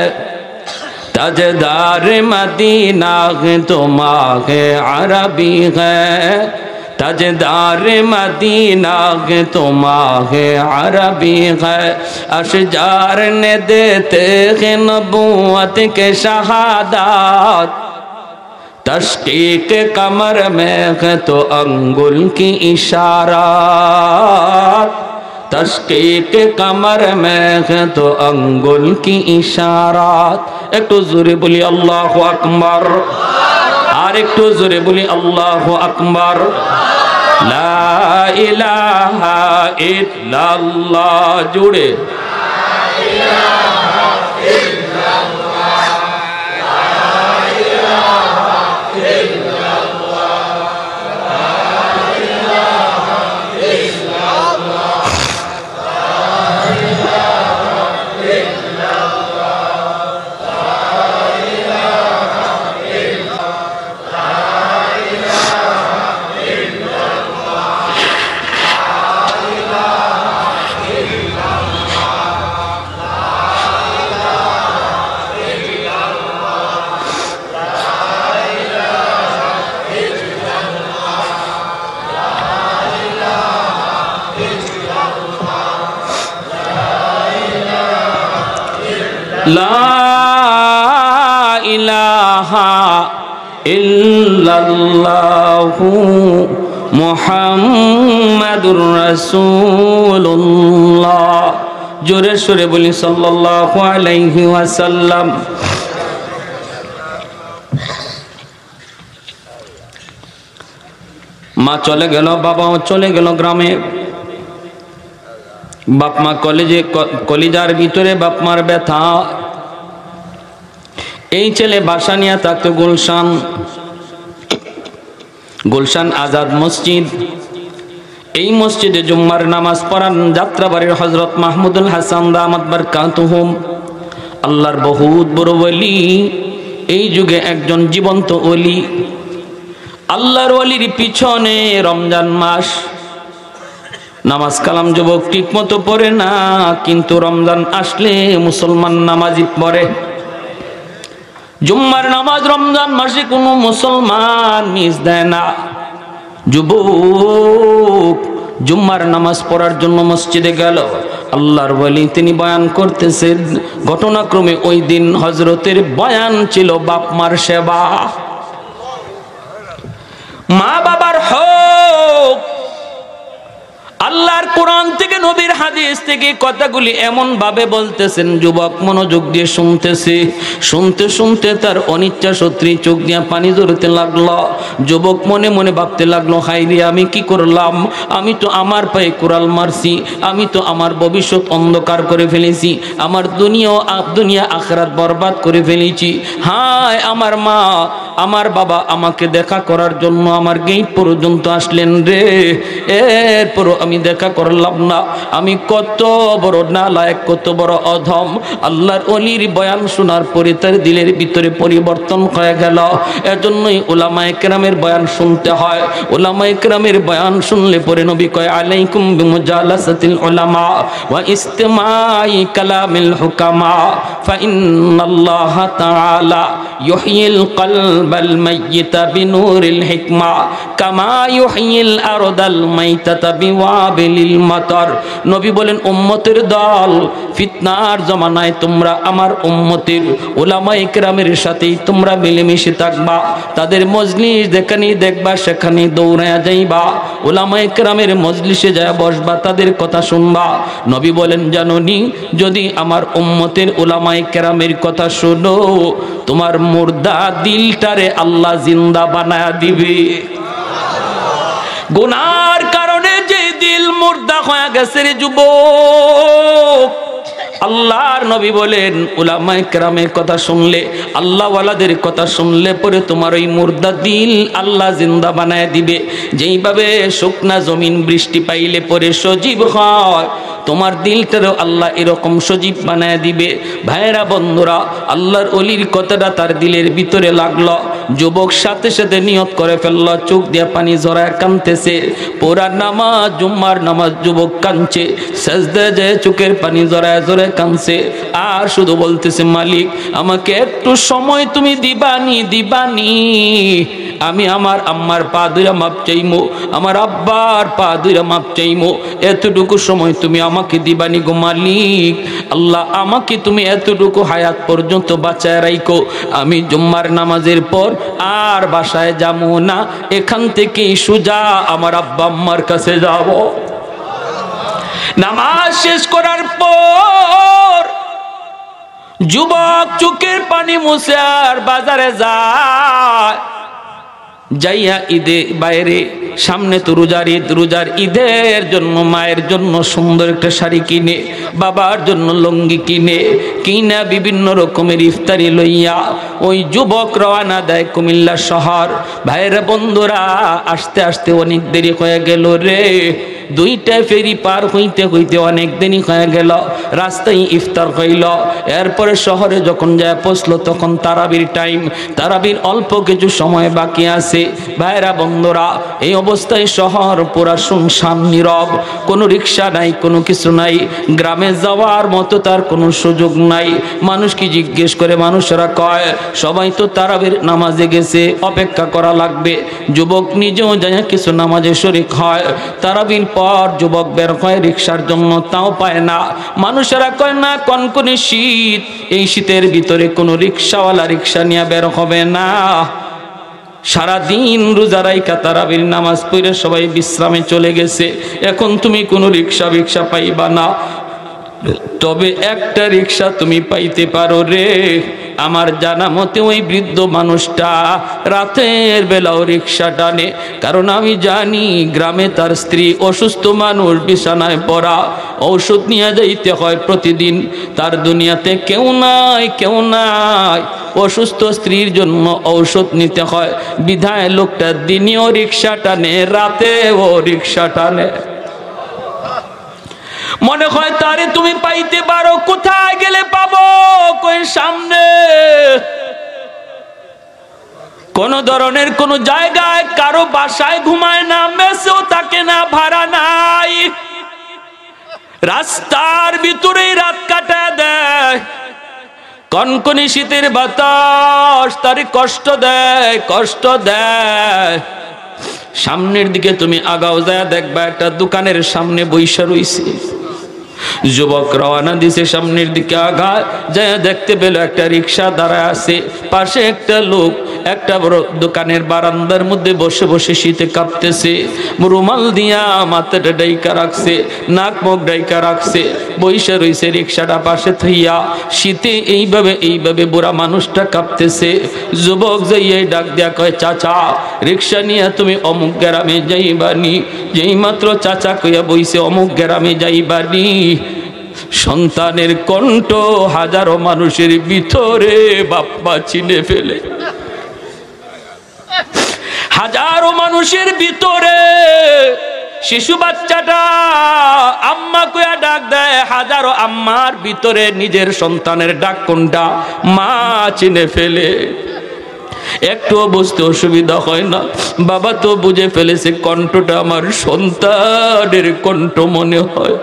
ताजदार मदीना तुम्हारे अरबी है, ताजदार मदीना तुम्हारे अरबी है। अशजार ने देते हैं नबूवत के शहादत, तशकीक कमर में है तो अंगुल की इशारात, तशकीक कमर में है तो अंगुल की इशारात। एक तो जोरे बोली अल्लाहु अकबर, और एक तो जोरे बोली अल्लाहु अकबर। ला इलाहा इल्लल्लाह, जुड़े লা ইলাহা ইল্লাল্লাহু মুহাম্মাদুর রাসূলুল্লাহ। জোরে সোরে বলি সাল্লাল্লাহু আলাইহি ওয়াসাল্লাম। মা চলে গেল, বাবাও চলে গেল গ্রামে। বাপ মা কলিজার ভিতরে বাপ মার ব্যথা। এই ছেলে বাসা নিয়ে থাকতো গুলশান আজাদ মসজিদ। এই মসজিদে জুম্মার নামাজ পড়ান যাত্রাবাড়ির হযরত মাহমুদুল হাসান দামাত বারকাতুহুম। আল্লাহর বহুত বড় ওলি, এই যুগে একজন জীবন্ত ওলি। আল্লাহর ওলির পিছনে রমজান মাস, নামাজ কালাম যুবক ঠিক মতো পড়ে না, কিন্তু রমজান আসলে মুসলমান নামাজি পড়ে। জুম্মার নামাজ রমজান মাসে কোনো মুসলমান মিস দেয় না। যুবক জুম্মার নামাজ পড়ার জন্য মসজিদে গেল। আল্লাহর ওলি তিনি বয়ান করতেছেন। ঘটনাক্রমে ওই দিন হযরতের বয়ান ছিল বাপ মার সেবা। মা বাবার হক, আল্লাহর কোরআন থেকে নবীর হাদিস থেকে কথাগুলি এমন ভাবে বলতেছেন, যুবক মনোযোগ দিয়ে শুনতেছে। শুনতে শুনতে তার অনিচ্ছা সত্ত্বেও চোখ দিয়ে পানি ঝরতে লাগলো। যুবক মনে মনে ভাবতে লাগলো, হায় রে আমি কি করলাম, আমি তো আমার পায়ে কুড়াল মারছি, আমি তো আমার ভবিষ্যৎ অন্ধকার করে ফেলেছি, আমার দুনিয়া আখিরাত বরবাদ করে ফেলেছি। হায় আমার মা আমার বাবা আমাকে দেখা করার জন্য আমার গেট পর্যন্ত আসলেন রে, এরপর আমি দেখা করলাম না। আমি কত বড় নালায়েক, কত বড় অধম। আল্লাহর ওলির বয়ান শোনার পরে তার দিলের ভিতরে পরিবর্তন হয়ে গেল। এজন্যই উলামায়ে কেরামের বয়ান শুনতে হয়। উলামায়ে কেরামের বয়ান শুনলে পরে নবী কয়, আলাইকুম বিমুজালাসাতিল উলামা ওয়া ইস্তিমাই কালামিল হুকামা ফাইন্নাল্লাহা তাআলা ইউহয়িল কলবাল মাইয়িতা বিনুরিল হিকমা কামা ইউহয়িল আরদাল মাইতাতা বিওয়াবিলিল মাতার। নবী বলেন, উম্মতের দল, ফিতনার জমানায় তোমরা আমার উম্মতের উলামায়ে কেরামের সাথেই তোমরা মিলেমিশে থাকবা। তাদের মজলিস যেখানে দেখবা সেখানে দৌড়ায়া যাইবা, উলামায়ে কেরামের মজলিসে যায় বসবা, তাদের কথা শুনবা। নবী বলেন, জানোনি যদি আমার উম্মতের উলামায়ে কেরামের কথা শোনো, তোমার মুর্দা দিলটারে আল্লাহ জিন্দা বানায়া দিবে। গুনার কারণে যে দিল মুর্দা হয়ে গেছে রে যুবক, আল্লাহর নবী বলেন উলামায়ে কেরামের কথা শুনলে, আল্লাহওয়ালাদের কথা শুনলে পরে তোমার ওই মুর্দা দিল আল্লাহ জিন্দা বানায় দিবে। যেইভাবে শুকনা জমিন বৃষ্টি পাইলে পরে সজীব হয়, তোমার দিলটারও আল্লাহ এরকম সজীব বানায় দিবে। ভাইরা বন্ধুরা, আল্লাহর ওলির কথাটা তার দিলের ভিতরে লাগলো। যুবক সাথে সাথে নিয়ত করে ফেলল, চোখ দিয়ে পানি ঝরায় কাঁদতেছে। পুরা নামাজ জুম্মার নামাজ যুবক কাঁদছে, সাজদায় যায় চোখের পানি ঝরায় ঝরায় কাঁদছে, আর শুধু বলতেছে, মালিক আমাকে একটু সময় তুমি দিবানি। আমি আমার আম্মার পা ধইরা মাপ চাইমু, আমার আব্বার পা ধইরা মাপ চাইমু, এতটুকু সময় তুমি আমাকে দিবানি গো মালিক। আল্লাহ আমাকে তুমি এতটুকু হায়াত পর্যন্ত বাঁচায় রাখো। আমি জুম্মার নামাজের পর আর বাসায় যাবো না, এখান থেকে সোজা আমার আব্বা আম্মার কাছে যাব। নামাজ শেষ করার পর যুবক চোখের পানি মুছে আর বাজারে যায়। যাইয়া ঈদে বাইরে, সামনে তো রোজার ঈদের জন্য মায়ের জন্য সুন্দর একটা শাড়ি কিনে, বাবার জন্য লুঙ্গি কিনা বিভিন্ন রকমের ইফতারি লইয়া ওই যুবক রওনা দেয় কুমিল্লা শহর। ভাইরা বন্ধুরা, আস্তে আস্তে অনেক দেরি হয়ে গেল রে। দুইটা ফেরি পার হইতে হইতে অনেক দিনই হয়ে গেল। রাস্তায় ইফতার হইল। এরপরে শহরে যখন যায় পৌঁছলো, তখন তারাবির টাইম, তারাবির অল্প কিছু সময় বাকি আছে। ভাইরা বন্ধুরা, এই অবস্থায় শহর পুরা শুনশান নীরব, কোনো রিক্সা নাই, কোনো কিছু নাই। গ্রামে যাওয়ার মতো তার কোনো সুযোগ নাই। মানুষ কি জিজ্ঞেস করে, মানুষরা কয় সবাই তো তারাবির নামাজে গেছে, অপেক্ষা করা লাগবে। যুবক নিজেও যায় কিছু নামাজে শরীক হয়। তারাবির পর যুবক বের হয় রিক্সার জন্য, তাও পায় না। মানুষেরা কয় না কনকনে শীত, এই শীতের ভিতরে কোনো রিক্সাওয়ালা রিক্সা নিয়ে বের হবে না। সারাদিন রোজা রাইখা তারাবির নামাজ পড়ে সবাই বিশ্রামে চলে গেছে, এখন তুমি কোনো রিক্সা পাইবা না। তবে একটা রিক্সা তুমি পাইতে পারো রে। আমার জানা মতে ওই বৃদ্ধ মানুষটা রাতের বেলাও রিক্সা টানে, কারণ আমি জানি গ্রামে তার স্ত্রী অসুস্থ মানুষ, বিছানায় পড়া, ঔষধ নিয়ে যাইতে হয় প্রতিদিন। তার দুনিয়াতে কেউ নাই, অসুস্থ স্ত্রীর জন্য ঔষধ নিতে হয়, বিধায় লোকটা দিনেও রিক্সা টানে, রাতেও রিক্সা টানে। মনে হয় তারে তুমি পাইতে পারো, কোথায় গেলে পাবো? কই সামনে কোন ধরনের কোন জায়গায় কারো বাসায় ঘুমায় না, মেসেও থাকে না, ভাড়া নাই, রাস্তার ভিতরেই রাত কাটায় দেয়। কনকনে শীতের বাতাস তারে কষ্ট দেয়। সামনের দিকে তুমি আগাও যায় দেখবা একটা দোকানের সামনে বইসা রইছে। যুবক রওনা দিছে সামনের দিকে, আগায় যায় দেখতে পেল একটা রিক্সা দাঁড়ায় আছে, পাশে একটা লোক একটা বড় দোকানের বারান্দার মধ্যে বসে বসে শীতে কাঁপতেছে, রুমাল দিয়া মাথাটা ডাইকা রাখছে, নাক মুখ ডাইকা রাখছে, বইসা রইছে রিক্সাটা পাশে থইয়া। শীতে এইভাবে বুড়া মানুষটা কাঁপতেছে। যুবক যাইয়া ডাক দিয়া কয়, চাচা রিক্সা নিয়ে তুমি অমুক গ্রামে যাইবানি। যেই মাত্র চাচা কইয়া বইছে অমুক গ্রামে যাইবানি, সন্তানের কণ্ঠ হাজারো মানুষের ভিতরে বাপ্পা চিনে ফেলে। হাজারো মানুষের ভিতরে শিশু বাচ্চাটা আম্মা কইয়া ডাক দেয়, হাজারো আম্মার ভিতরে নিজের সন্তানের ডাক কোনটা মা চিনে ফেলে। একটু বুঝতে অসুবিধা হয় না, বাবা তো বুঝে ফেলেছে কণ্ঠটা আমার সন্তানের কণ্ঠ মনে হয়।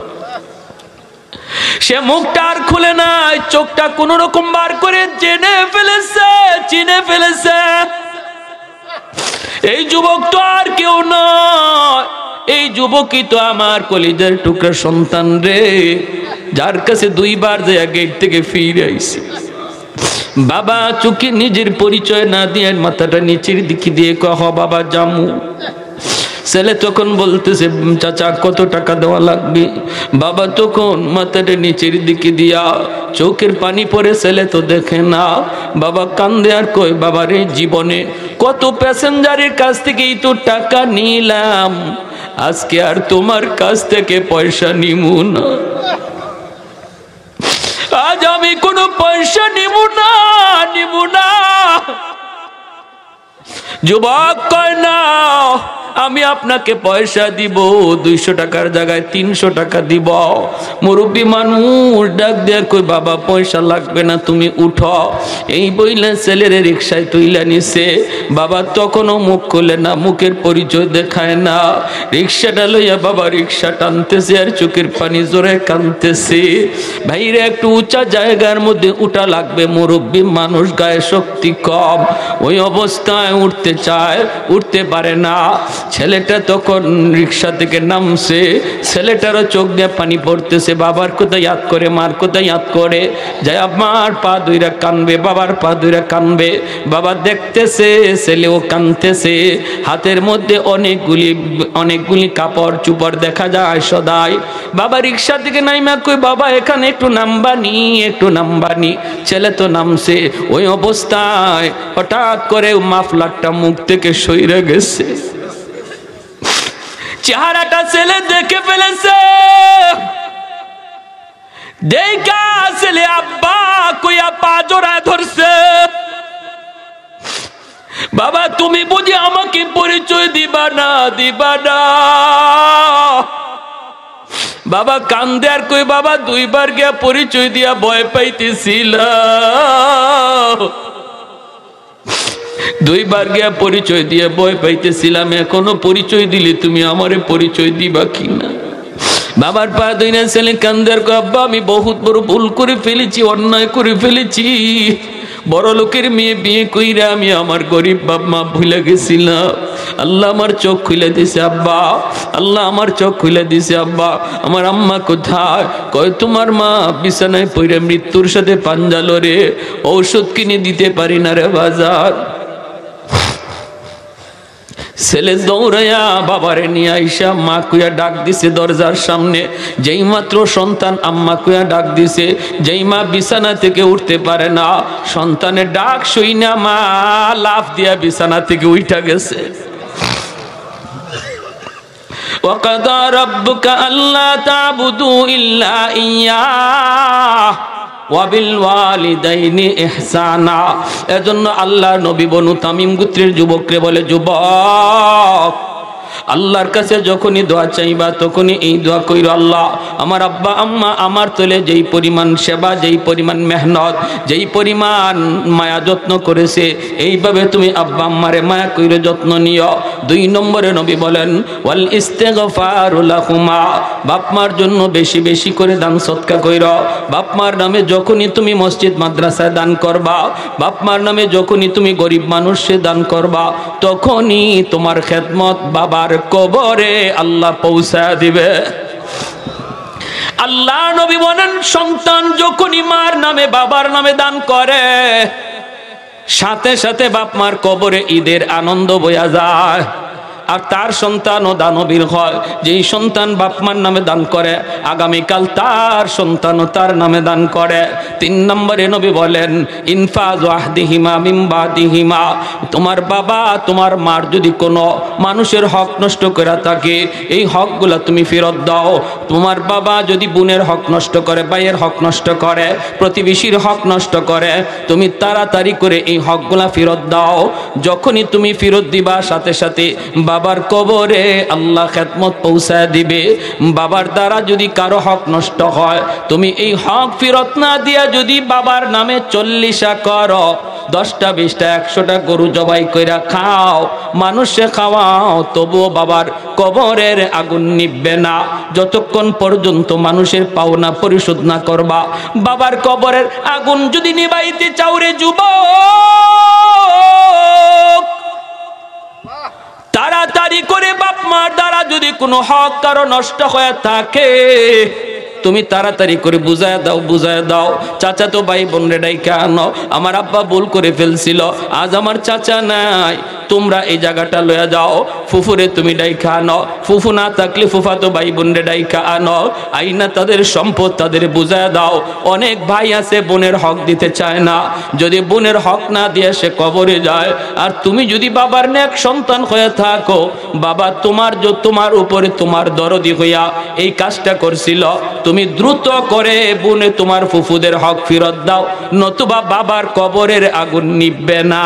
সে মুখটা আর খুলে নাই, চোখটা কোন রকম বার করে চিনে ফেলেছে। এই যুবক তো আর কেউ নয়, এই যুবকই তো আমার কলিজার টুকরা সন্তান রে, যার কাছে দুইবার যে গেট থেকে ফিরে আইছে। বাবা চোখে নিজের পরিচয় না দিয়ে মাথাটা নিচের দিকে দিয়ে কহ বাবা জামু। ছেলে তখন বলতেছে, চাচা কত টাকা দেওয়া লাগবে? বাবা তখন মাথাটা নিচের দিকে দিয়া চোখের পানি পড়ে, ছেলে তো দেখে না। বাবা কান্দে আর কই, বাবারে জীবনে কত প্যাসেঞ্জারের কাছ থেকেই তো টাকা নিলাম, আজকে আর তোমার কাছ থেকে পয়সা নিমু না, আজ আমি কোনো পয়সা নিব না। যুবক কয় না, আমি আপনাকে পয়সা দিব, 200 টাকার জায়গায় 300 টাকা দিব। মুরব্বী মানুষ ডাক দেয়া কই, বাবা পয়সা লাগবে না, তুমি উঠো। এই বইলে ছেলের রিক্সায় তুইলা নিছে। বাবা তখনও মুখ খুলে না, মুখের পরিচয় দেখায় না। রিক্সাটা লইয়া বাবা রিক্সা টানতেছে আর চোখের পানি জোরে কাঁদতেছে। ভাইরে একটু উঁচা জায়গার মধ্যে উঠা লাগবে, মুরব্বী মানুষ, গায়ে শক্তি কম, ওই অবস্থায় উঠতে চায়, উঠতে পারে না। ছেলেটা তখন রিক্সা থেকে নামছে, ছেলেটারও চোখ দিয়ে পানি পড়তেছে। বাবার কোথায় ইয়াদ করে, মার কোথায় ইয়াদ করে, যায় আমার পা দুইরা কানবে, বাবার পা দুইরা কানবে। বাবা দেখতেছে ছেলেও কানতেছে, হাতের মধ্যে অনেকগুলি কাপড় চুপড় দেখা যায় সদাই। বাবা রিক্সা থেকে নাইমা কই, বাবা এখানে একটু নামবানি। ছেলে তো নামছে। ওই অবস্থায় হঠাৎ করে মাফলারটা মুখ থেকে সইরে গেছে। চেহারাটা ছেলে দেখে ফেলেছে। দেখা ছেলে আব্বা কইয়া পা জোড়ায় ধরছে। বাবা তুমি বুঝি আমাকে পরিচয় দিবা না? বাবা কান্দে আর কই, বাবা 2 বার গিয়া পরিচয় দিয়া ভয় পাইতেছিলাম, 2 বার গিয়া পরিচয় দিয়ে ভয় পাইতেছিলাম, এখনো পরিচয় দিলে তুমি আমারে পরিচয় দিবা কিনা? বাবার পা ধইরা ছেলে কান্দে আর কই, আব্বা আমি বহুত বড় ভুল করে ফেলেছি, অন্যায় করে ফেলেছি। বড় লোকের মেয়ে বিয়ে কইরা আমি আমার গরিব বাপ মা ভুলে গেছিলাম। আল্লাহ আমার চোখ খুলে দিছে আব্বা, আল্লাহ আমার চোখ খুলে দিছে আব্বা। আমার আম্মা কোথায়? কয় তোমার মা বিছানায় পড়ে মৃত্যুর সাথে পাঞ্জা লড়ে, ঔষধ কিনে দিতে পারি না রে বাজার। ছেলে দৌড়াইয়া বাবারে নিয়ে আইসা মা কুয়া ডাক দিছে দরজার সামনে। যেই মাত্র সন্তান আম্মা কুয়া ডাক দিছে, যেই মা বিছানা থেকে উঠতে পারে না, সন্তানের ডাক শুই না মা লাফ দিয়া বিছানা থেকে উঠা গেছে। وَقَضَى رَبُّكَ أَلَّا تَعْبُدُوا إِلَّا إِيَّاهُ وَبِالْوَالِدَيْنِ إِحْسَانًا। এজন্য আল্লাহ নবী বনু তামিম গোত্রের যুবকরে বলে, যুবক আল্লাহর কাছে যখনই দোয়া চাইবা তখনই এই দোয়া কইরো, আল্লাহ আমার আব্বা আম্মা আমার তোলে যেই পরিমাণ সেবা, যেই পরিমাণ মেহনত, যেই পরিমাণ মায়া যত্ন করেছে, এইভাবে তুমি আব্বা আম্মারে মায়া কইরো, যত্ন নিও। 2 নম্বরে নবী বলেন ওয়াল ইস্তিগফারু লাহুমা, বাপ মার জন্য বেশি বেশি করে দান সদকা কইরো। বাপ মার নামে যখনই তুমি মসজিদ মাদ্রাসায় দান করবা, বাপ মার নামে যখনই তুমি গরিব মানুষে দান করবা, তখনই তোমার খেদমত বাবার কবরে আল্লাহ পৌঁছা দিবে। আল্লাহ নবী বলেন সন্তান যখনই মার নামে বাবার নামে দান করে, সাথে সাথে বাপ মার কবরে ঈদের আনন্দ বয়া যায়। আর তার সন্তানও দানবীর হয়। যেই সন্তান বাপ মার নামে দান করে, আগামীকাল তার সন্তানও তার নামে দান করে। 3 নম্বরে নবী বলেন ইনফাজ আহদিহিমা মিন বাদিহিমা, তোমার বাবা তোমার মার যদি কোনো মানুষের হক নষ্ট করে থাকে, এই হকগুলা তুমি ফেরত দাও। তোমার বাবা যদি বোনের হক নষ্ট করে, ভাইয়ের হক নষ্ট করে, প্রতিবেশীর হক নষ্ট করে, তুমি তাড়াতাড়ি করে এই হকগুলা ফেরত দাও। যখনই তুমি ফেরত দিবা, সাথে সাথে বাবার কবরে আল্লাহ খেদমত পৌঁছায় দিবে। বাবার দ্বারা যদি কারো হক নষ্ট হয়, তুমি এই হক ফেরত না দিয়া যদি বাবার নামে 40 করো, 10টা 20টা 100টা গরু জবাই কইরা খাও, মানুষে খাওয়াও, তবুও বাবার কবরের আগুন নিববে না যতক্ষণ পর্যন্ত মানুষের পাওনা পরিশোধ না করবা। বাবার কবরের আগুন যদি নিবাইতে চাও রে যুবক, তাড়াতাড়ি করে বাপ মার দ্বারা যদি কোনো হক কারো নষ্ট হয়ে থাকে, তুমি তাড়াতাড়ি করে বুঝায় দাও, বুঝায় দাও। চাচা তো ভাই বোন রে ডাইকা আনো, আমার আব্বা ভুল করে ফেলছিল, আজ আমার চাচা নাই, তোমরা এই জায়গাটা লয়ে যাও। ফুফুরে তুমি ডাইকা আনো, ফুফু না থাকলে ফুফাতো ভাই বোন রে ডাইকা আনো, আইনা তাদের সম্পদ তাদের বুঝায় দাও। অনেক ভাই আছে বোনের হক দিতে চায় না, যদি বোনের হক না দিয়ে সে কবরে যায়। আর তুমি যদি বাবার নেক সন্তান হয়ে থাকো, বাবা তোমার উপরে তোমার দরদি হইয়া এই কাজটা করছিল, তুমি দ্রুত করে বোনে তোমার ফুফুদের হক ফেরত দাও, নতুবা বাবার কবরের আগুন নিববে না।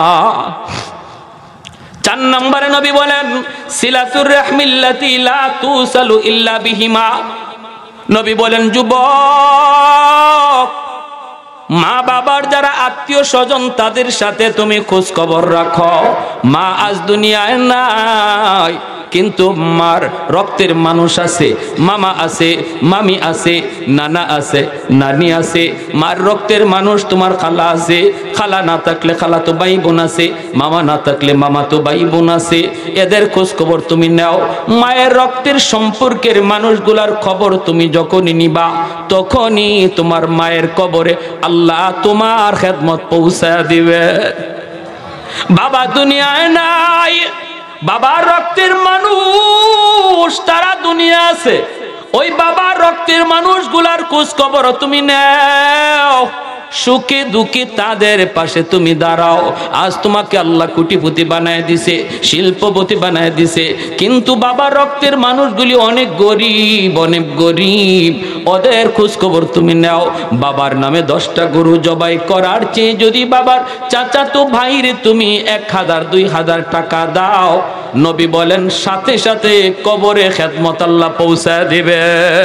4 নম্বরে নবী বলেন সিলাতুর রাহমিল্লাতি লা তুসালু ইল্লা বিহিমা। নবী বলেন যুবক, মা বাবার যারা আত্মীয় স্বজন তাদের সাথে তুমি খোঁজ খবর রাখো। মা আজ দুনিয়ায় নাই, কিন্তু মার রক্তের মানুষ আছে, মামা আছে, মামি আছে, নানা আছে, নানি আছে। মার রক্তের মানুষ তোমার খালা আছে, খালা না থাকলে খালা তো ভাই বোন আছে, মামা না থাকলে মামা তো ভাই বোন আছে। এদের খোঁজ খবর তুমি নাও। মায়ের রক্তের সম্পর্কের মানুষগুলার খবর তুমি যখনই নিবা, তখনই তোমার মায়ের কবরে আল্লাহ তোমার খেদমত পৌঁছায় দিবে। বাবা দুনিয়ায় নাই, বাবার রক্তের মানুষ তারা দুনিয়া আছে, ওই বাবার রক্তের মানুষগুলার খোঁজ খবর তুমি নাও। সুখে দুঃখে তাদের পাশে তুমি দাঁড়াও। আজ তোমাকে আল্লাহ কোটিপতি বানায় দিছে, শিল্পপতি বানায় দিছে, কিন্তু বাবার রক্তের মানুষগুলি অনেক গরিব, অনেক গরিব। ওদের খোঁজ খবর তুমি নাও। বাবার নামে 10টা গরু জবাই করার চেয়ে যদি বাবার চাচাতো ভাইরে তুমি 1000 2000 টাকা দাও, নবী বলেন সাথে সাথে কবরে খেদমত আল্লাহ পৌঁছায় দিবে।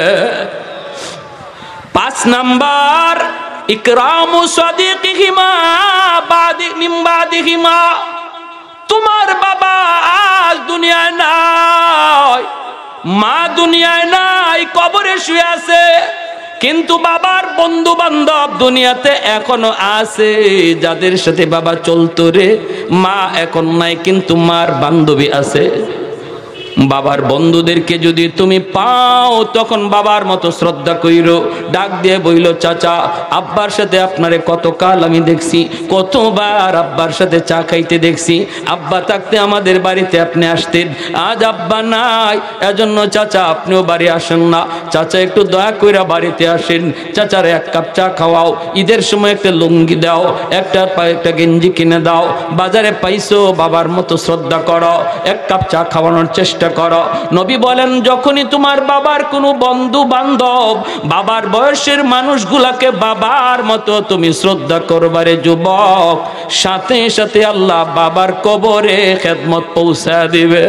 5 নাম্বার ইকরামু সাদিকিহিমা মিন বাদিহিমা। তোমার বাবা আজ দুনিয়ায় নাই, মা দুনিয়ায় নাই, কবরে শুয়ে আছে, কিন্তু বাবার বন্ধু বান্ধব দুনিয়াতে এখনো আছে, যাদের সাথে বাবা চলতো রে। মা এখন নাই, কিন্তু মার বান্ধবী আছে। বাবার বন্ধুদেরকে যদি তুমি পাও, তখন বাবার মতো শ্রদ্ধা কইরো। ডাক দিয়ে বইল, চাচা আব্বার সাথে আপনারে কতকাল আমি দেখছি, কতবার আব্বার সাথে চা খাইতে দেখছি। আব্বা থাকতে আমাদের বাড়িতে আপনি আসতেন, আজ আব্বা নাই, এজন্য চাচা আপনিও বাড়ি আসেন না। চাচা একটু দয়া কইরা বাড়িতে আসেন, চাচারে এক কাপ চা খাওয়াও, ঈদের সময় একটা লুঙ্গি দাও, একটা গেঞ্জি কিনে দাও, বাজারে পাইছো বাবার মতো শ্রদ্ধা করো, এক কাপ চা খাওয়ানোর চেষ্টা করো। নবী বলেন, যখনই তোমার বাবার কোনো বন্ধু বান্ধব বাবার বয়সের মানুষগুলাকে বাবার মতো তুমি শ্রদ্ধা করবারে যুবক, সাথে সাথে আল্লাহ বাবার কবরে খেদমত পৌঁছা দিবে।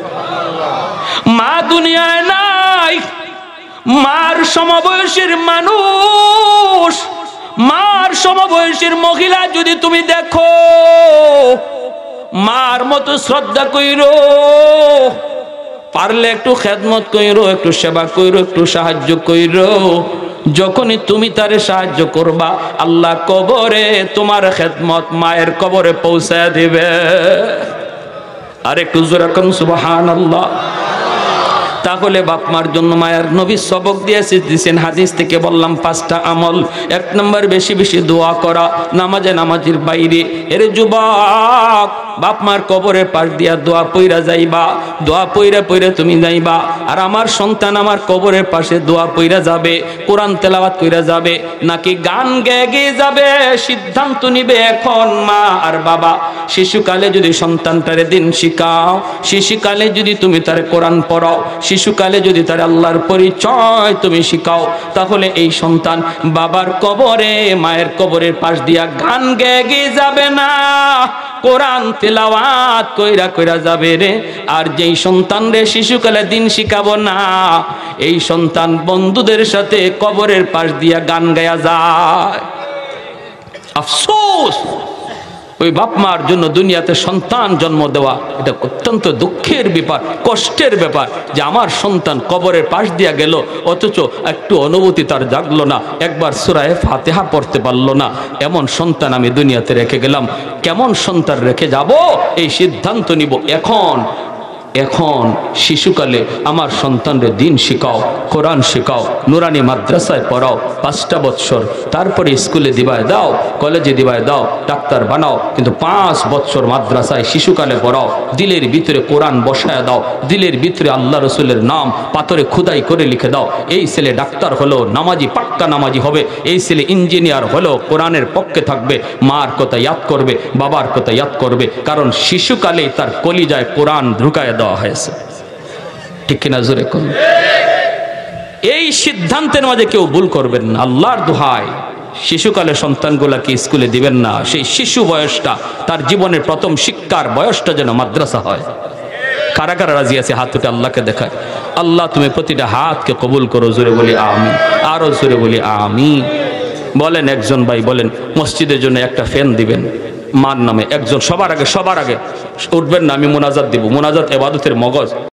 মা দুনিয়ায় নাই, মার সমবয়সের মানুষ, মার সমবয়সের মহিলা যদি তুমি দেখো, মার মতো শ্রদ্ধা কইরো, পারলে একটু খেদমত কইরো, একটু সেবা কইরো, একটু সাহায্য কইরো। যখনই তুমি তারে সাহায্য করবা, আল্লাহ কবরে তোমার খেদমত মায়ের কবরে পৌঁছায় দিবে। আর একটু জোরে কোন সুবহানাল্লাহ। তাহলে বাপ মার জন্য মায়ের নবী সবক দিয়েছেন, হাদিস থেকে বললাম 5টা আমল। 1 নম্বর বেশি বেশি দোয়া করা, নামাজের বাইরে। এর যুবক, বাপ মার কবরের পাশ দিয়া দোয়া পইরা যাইবা, দোয়া পইরা তুমি যাইবা। আর আমার সন্তান আমার কবরের পাশে দোয়া পইরা যাবে, কোরআন তেলাওয়াত কইরা যাবে, নাকি গান গেয়ে যাবে, সিদ্ধান্ত নিবে এখন মা আর বাবা। শিশুকালে যদি সন্তানটারে দিন শিখাও, শিশুকালে যদি তুমি তার কোরআন পড়াও, শিশুকালে যদি তার আল্লাহর পরিচয় তুমি শিখাও, তাহলে এই সন্তান বাবার কবরে মায়ের কবরের পাশ দিয়া গান গেয়ে যাবে না, কোরআন তেলাওয়াত কইরা যাবে রে। আর যেই সন্তান রে শিশুকালে দিন শিখাবো না, এই সন্তান বন্ধুদের সাথে কবরের পাশ দিয়া গান গায়া যায়। আফসোস, ওই বাপ মার জন্য দুনিয়াতে সন্তান জন্ম দেওয়া এটা অত্যন্ত দুঃখের ব্যাপার, কষ্টের ব্যাপার, যে আমার সন্তান কবরের পাশ দিয়া গেল, অথচ একটু অনুভূতি তার জাগলো না, একবার সূরা ফাতিহা পড়তে পারলো না। এমন সন্তান আমি দুনিয়াতে রেখে গেলাম, কেমন সন্তান রেখে যাব এই সিদ্ধান্ত নিব এখন শিশুকালে আমার সন্তানদের দিন শিখাও, কোরআন শিখাও, নুরানি মাদ্রাসায় পড়াও 5টা বৎসর, তারপরে স্কুলে দিবায় দাও, কলেজে দিবায় দাও, ডাক্তার বানাও, কিন্তু 5 বৎসর মাদ্রাসায় শিশুকালে পড়াও। দিলের ভিতরে কোরআন বসায় দাও, দিলের ভিতরে আল্লাহ রসুলের নাম পাথরে খুদাই করে লিখে দাও। এই ছেলে ডাক্তার হলো, নামাজি, পাক্কা নামাজি হবে, এই ছেলে ইঞ্জিনিয়ার হলো, কোরআনের পক্ষে থাকবে, মার কথা ইয়াদ করবে, বাবার কথা ইয়াদ করবে, কারণ শিশুকালে তার কলিজায় কোরআন ঢুকায় দেওয়া হয়েছে। ঠিক কিনা জোরে কোন? এই সিদ্ধান্তের মাঝে কেউ ভুল করবেন না, আল্লাহর দোহাই। শিশুকালে সন্তানগুলাকে স্কুলে দিবেন না, সেই শিশু বয়সটা, তার জীবনের প্রথম শিক্ষার বয়সটা যেন মাদ্রাসা হয়। কারা কারা রাজি আছে হাত উঠে আল্লাহকে দেখায়। আল্লাহ তুমি প্রতিটা হাতকে কবুল করো, জোরে বলি আমিন, আরো জোরে বলি আমিন। বলেন একজন ভাই বলেন মসজিদের জন্য একটা ফ্যান দিবেন মার নামে, একজন সবার আগে উঠবেন না, আমি মোনাজাত দিব। মোনাজাত ইবাদতের মগজ।